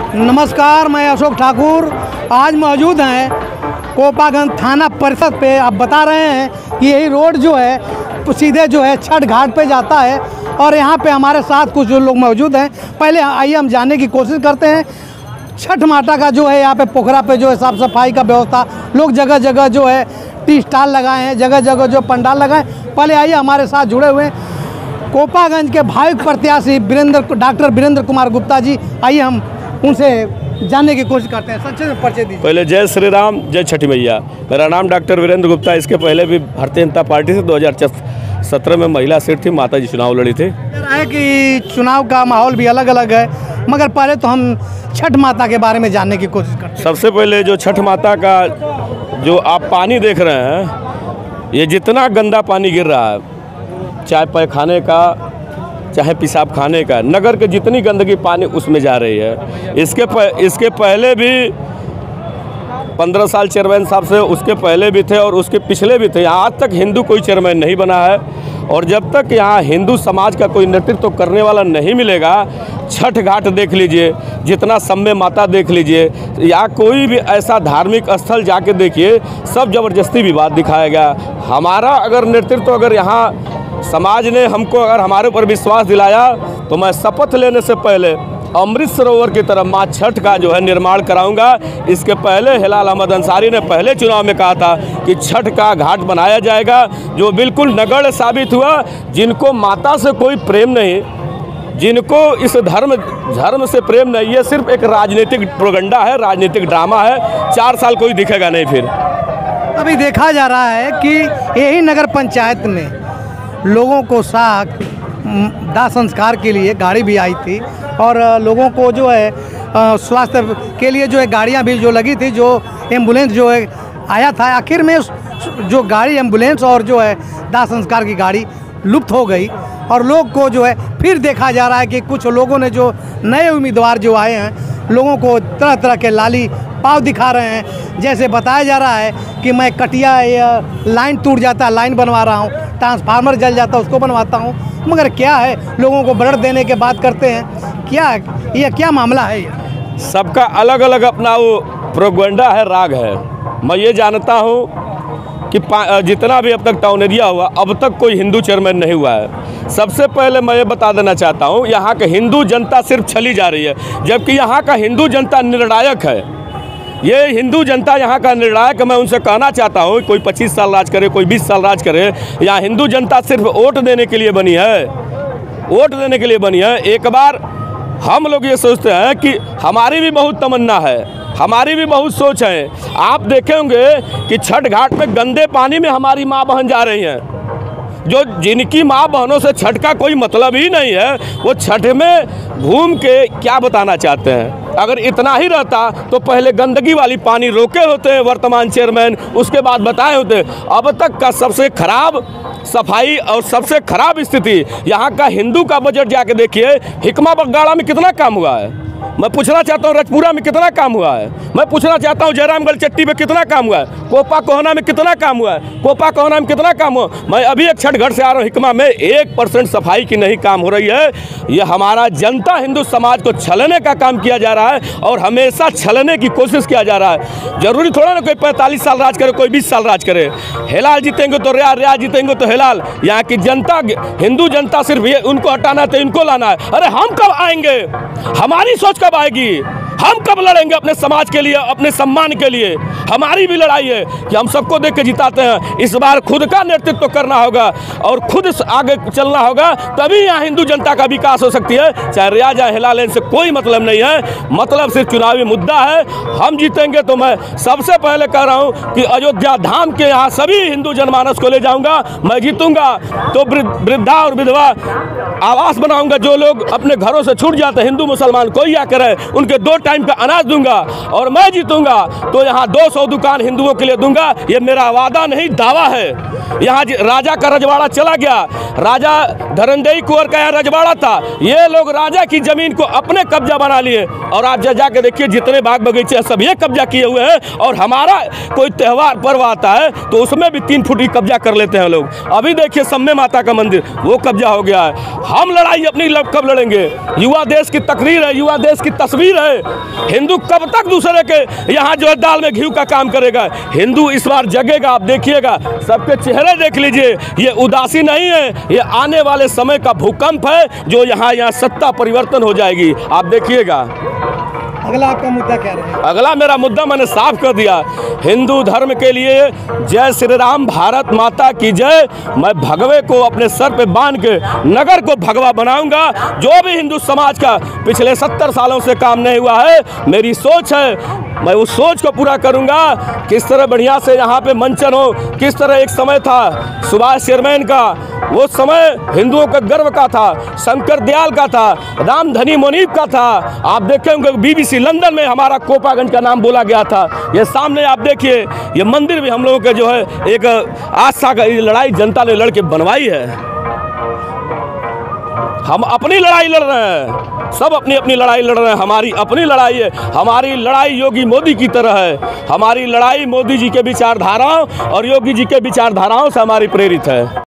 नमस्कार, मैं अशोक ठाकुर। आज मौजूद हैं कोपागंज थाना परिषद पे। आप बता रहे हैं कि यही रोड जो है सीधे जो है छठ घाट पे जाता है और यहाँ पे हमारे साथ कुछ जो लोग मौजूद हैं। पहले आइए हम जानने की कोशिश करते हैं छठ माता का जो है यहाँ पे पोखरा पे जो है साफ़ सफाई का व्यवस्था, लोग जगह जगह जो है टी स्टाल लगाए हैं, जगह जगह जो पंडाल लगाए। पहले आइए हमारे साथ जुड़े हुए हैं कोपागंज के भाविक प्रत्याशी डॉक्टर वीरेंद्र कुमार गुप्ता जी। आइए हम उनसे जानने की कोशिश करते हैं। संक्षेप में परिचय दीजिए। पहले जय श्री राम, जय छठी मैया। मेरा नाम डॉक्टर वीरेंद्र गुप्ता। इसके पहले भी भारतीय जनता पार्टी से 2017 में महिला सीट थी, माता जी चुनाव लड़ी थी। है कि चुनाव का माहौल भी अलग अलग है, मगर पहले तो हम छठ माता के बारे में जानने की कोशिश करते हैं। सबसे पहले जो छठ माता का जो आप पानी देख रहे हैं, ये जितना गंदा पानी गिर रहा है, चाहे पैखाने का चाहे पेशाब खाने का, नगर के जितनी गंदगी पानी उसमें जा रही है। इसके पहले भी 15 साल चेयरमैन साहब से, उसके पहले भी थे और उसके पिछले भी थे। यहाँ आज तक हिंदू कोई चेयरमैन नहीं बना है और जब तक यहाँ हिंदू समाज का कोई नेतृत्व करने वाला नहीं मिलेगा, छठ घाट देख लीजिए, जितना समय माता देख लीजिए, या कोई भी ऐसा धार्मिक स्थल जाके देखिए, सब ज़बरदस्ती विवाद दिखाएगा। हमारा अगर नेतृत्व, अगर यहाँ समाज ने हमको अगर हमारे ऊपर विश्वास दिलाया, तो मैं शपथ लेने से पहले अमृत सरोवर की तरफ माँ छठ का जो है निर्माण कराऊंगा। इसके पहले हिलाल अहमद अंसारी ने पहले चुनाव में कहा था कि छठ का घाट बनाया जाएगा, जो बिल्कुल नगण्य साबित हुआ। जिनको माता से कोई प्रेम नहीं, जिनको इस धर्म से प्रेम नहीं, ये सिर्फ एक राजनीतिक प्रोपेगेंडा है, राजनीतिक ड्रामा है। 4 साल कोई दिखेगा नहीं। फिर अभी देखा जा रहा है कि यही नगर पंचायत में लोगों को दाह संस्कार के लिए गाड़ी भी आई थी और लोगों को जो है स्वास्थ्य के लिए जो है गाड़ियां भी जो लगी थी, जो एम्बुलेंस जो है आया था। आखिर में जो गाड़ी एम्बुलेंस और जो है दाह संस्कार की गाड़ी लुप्त हो गई और लोग को जो है फिर देखा जा रहा है कि कुछ लोगों ने जो नए उम्मीदवार जो आए हैं, लोगों को तरह तरह के लाली पाव दिखा रहे हैं। जैसे बताया जा रहा है कि मैं कटिया या लाइन टूट जाता, लाइन बनवा रहा हूँ, ट्रांसफार्मर जल जाता, उसको बनवाता हूँ। मगर क्या है, लोगों को ब्लड देने के बात करते हैं। क्या मामला है? ये सबका अलग अलग अपना वो प्रोपेगेंडा है, राग है। मैं ये जानता हूँ कि जितना भी अब तक टाउन एरिया हुआ, अब तक कोई हिंदू चेयरमैन नहीं हुआ है। सबसे पहले मैं ये बता देना चाहता हूँ, यहाँ के हिंदू जनता सिर्फ छली जा रही है, जबकि यहाँ का हिंदू जनता निर्णायक है। ये हिंदू जनता यहाँ का निर्णायक। मैं उनसे कहना चाहता हूँ, कोई 25 साल राज करे, कोई 20 साल राज करे, यहाँ हिंदू जनता सिर्फ वोट देने के लिए बनी है, वोट देने के लिए बनी है। एक बार हम लोग ये सोचते हैं कि हमारी भी बहुत तमन्ना है, हमारी भी बहुत सोच है। आप देखे होंगे कि छठ घाट में गंदे पानी में हमारी माँ बहन जा रही हैं, जो जिनकी माँ बहनों से छठ का कोई मतलब ही नहीं है, वो छठ में घूम के क्या बताना चाहते हैं। अगर इतना ही रहता तो पहले गंदगी वाली पानी रोके होते हैं वर्तमान चेयरमैन, उसके बाद बताए होते। अब तक का सबसे खराब सफाई और सबसे खराब स्थिति, यहाँ का हिंदू का बजट जाके देखिए। हिकमा बगगाड़ा में कितना काम हुआ है, मैं पूछना चाहता हूँ। रजपुरा में कितना काम हुआ है, मैं पूछना चाहता हूँ। जयरामगढ़ चट्टी में कितना काम हुआ है, कोपा कोहना में कितना काम हुआ है, कोपा कोहना में कितना काम हुआ। मैं अभी एक छठ घाट से आ रहा हूँ, हिकमा में 1% सफाई की नहीं काम हो रही है। ये हमारा जनता हिंदू समाज को छलने का काम किया जा रहा है और हमेशा छलने की कोशिश किया जा रहा है। जरूरी थोड़ा ना कोई 45 साल राज करे, कोई 20 साल राज करे। हिलाल जीतेंगे तो रिया जीतेंगे तो हिलाल। यहाँ की जनता, हिंदू जनता सिर्फ ये उनको हटाना है तो इनको लाना है। अरे हम कब आएंगे, हमारी सोच कब आएगी, हम कब लड़ेंगे अपने समाज के लिए, अपने सम्मान के लिए। हमारी भी लड़ाई है कि हम सबको देख के जिताते हैं। इस बार खुद का नेतृत्व करना होगा और खुद आगे चलना होगा, तभी यहाँ हिंदू जनता का विकास हो सकती है। चाहे रियाज या हिलाल, इनसे कोई मतलब नहीं है, मतलब सिर्फ चुनावी मुद्दा है। हम जीतेंगे तो मैं सबसे पहले कह रहा हूँ कि अयोध्या धाम के यहाँ सभी हिंदू जनमानस को ले जाऊँगा। मैं जीतूँगा तो वृद्धा और विधवा आवास बनाऊँगा। जो लोग अपने घरों से छूट जाते, हिंदू मुसलमान कोई या करे, उनके 2 टाइम का अनाज दूंगा। और मैं जीतूंगा तो यहाँ 200 दुकान हिंदुओं के लिए दूंगा। ये मेरा वादा नहीं, दावा है। यहाँ राजा का रजवाड़ा चला गया, राजा धरमदेई कुंवर का यहाँ रजवाड़ा था। ये लोग राजा की जमीन को अपने कब्जा बना लिए और आप जाके देखिए जितने बाग बगीचे सब ये कब्जा किए हुए हैं। और हमारा कोई त्यौहार पर्व आता है तो उसमें भी 3 फुट की कब्जा कर लेते हैं लोग। अभी देखिए सम्मे माता का मंदिर, वो कब्जा हो गया है। हम लड़ाई अपनी कब लड़ेंगे? युवा देश की तकरीर है, युवा देश की तस्वीर है। हिंदू कब तक दूसरे के यहाँ जो है दाल में घी का काम करेगा? हिंदू इस बार जगेगा, आप देखिएगा, सबके चेहरे देख लीजिए, ये उदासी नहीं है, ये आने वाले समय का भूकंप है जो यहाँ सत्ता परिवर्तन हो जाएगी, आप देखिएगा। अगला आपका मुद्दा क्या रहेगा? अगला मेरा मुद्दा मैंने साफ कर दिया, हिंदू धर्म के लिए जय श्री राम, भारत माता की जय। मैं भगवे को अपने सर पे बांध के नगर को भगवा बनाऊंगा। जो भी हिंदू समाज का पिछले 70 सालों से काम नहीं हुआ है, मेरी सोच है, मैं उस सोच को पूरा करूंगा। किस तरह बढ़िया से यहाँ पे मंचन हो, किस तरह एक समय था सुभाष चेयरमैन का, वो समय हिंदुओं का गर्व का था, शंकर दयाल का था, रामधनी मुनीब का था। आप देखे होंगे BBC लंदन में हमारा कोपागंज का नाम बोला गया था। ये सामने आप देखिए, ये मंदिर भी हम लोगों के जो है एक आस्था का लड़ाई जनता ने लड़ के बनवाई है। हम अपनी लड़ाई लड़ रहे हैं, सब अपनी अपनी लड़ाई लड़ रहे हैं। हमारी अपनी लड़ाई है, हमारी लड़ाई योगी मोदी की तरह है। हमारी लड़ाई मोदी जी के विचारधाराओं और योगी जी के विचारधाराओं से हमारी प्रेरित है।